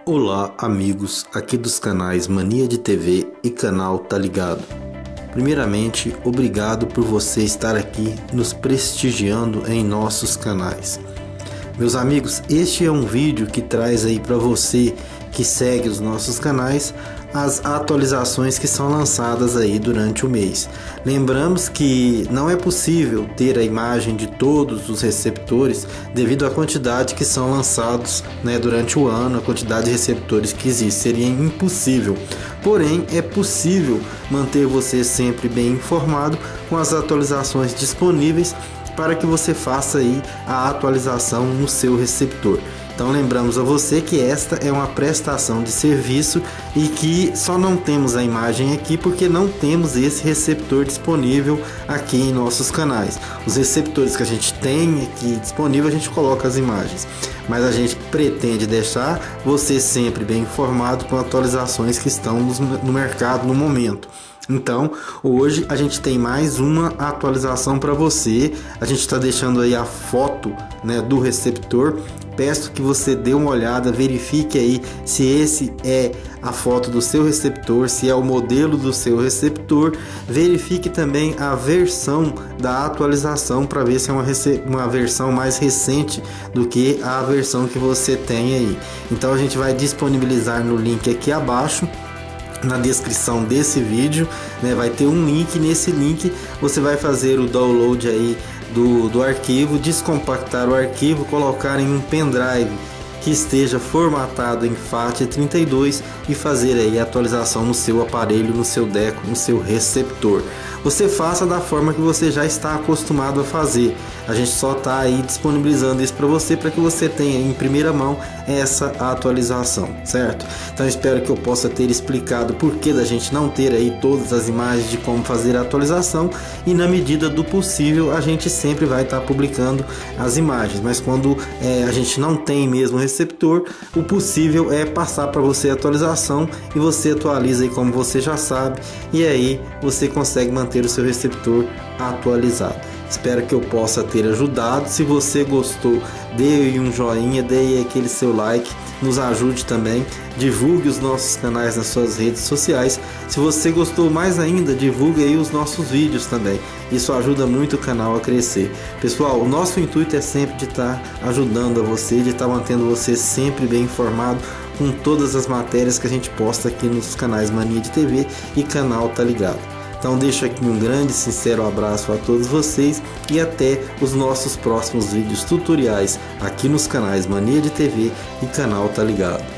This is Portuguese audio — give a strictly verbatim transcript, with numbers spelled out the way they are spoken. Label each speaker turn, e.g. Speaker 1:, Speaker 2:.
Speaker 1: Olá amigos, aqui dos canais Mania de T V e canal Tá Ligado. Primeiramente, obrigado por você estar aqui nos prestigiando em nossos canais. Meus amigos, este é um vídeo que traz aí para você que segue os nossos canais as atualizações que são lançadas aí durante o mês. Lembramos que não é possível ter a imagem de todos os receptores devido à quantidade que são lançados, né, durante o ano, a quantidade de receptores que existe, seria impossível. Porém, é possível manter você sempre bem informado com as atualizações disponíveis para que você faça aí a atualização no seu receptor. Então lembramos a você que esta é uma prestação de serviço e que só não temos a imagem aqui porque não temos esse receptor disponível aqui em nossos canais. Os receptores que a gente tem aqui disponível, a gente coloca as imagens, mas a gente pretende deixar você sempre bem informado com atualizações que estão no mercado no momento. Então, hoje a gente tem mais uma atualização para você. A gente está deixando aí a foto, né, do receptor. Peço que você dê uma olhada, verifique aí se esse é a foto do seu receptor, se é o modelo do seu receptor. Verifique também a versão da atualização para ver se é uma, uma versão mais recente do que a versão que você tem aí. Então a gente vai disponibilizar no link aqui abaixo, na descrição desse vídeo, né, vai ter um link. Nesse link você vai fazer o download aí do, do arquivo, descompactar o arquivo, colocar em um pendrive que esteja formatado em FAT trinta e dois e fazer aí a atualização no seu aparelho, no seu deco, no seu receptor. Você faça da forma que você já está acostumado a fazer. A gente só está aí disponibilizando isso para você, para que você tenha em primeira mão essa atualização, certo? Então espero que eu possa ter explicado por que da gente não ter aí todas as imagens de como fazer a atualização, e na medida do possível a gente sempre vai estar tá publicando as imagens, mas quando é, a gente não tem mesmo receptor, o possível é passar para você a atualização e você atualiza aí como você já sabe, e aí você consegue manter o seu receptor atualizado. Espero que eu possa ter ajudado. Se você gostou, dê um joinha, dê aquele seu like, nos ajude também, divulgue os nossos canais nas suas redes sociais. Se você gostou mais ainda, divulgue aí os nossos vídeos também, isso ajuda muito o canal a crescer. Pessoal, o nosso intuito é sempre de estar ajudando a você, de estar mantendo você sempre bem informado com todas as matérias que a gente posta aqui nos canais Mania de T V e canal Tá Ligado. Então deixo aqui um grande e sincero abraço a todos vocês e até os nossos próximos vídeos tutoriais aqui nos canais Mania de T V e canal Tá Ligado.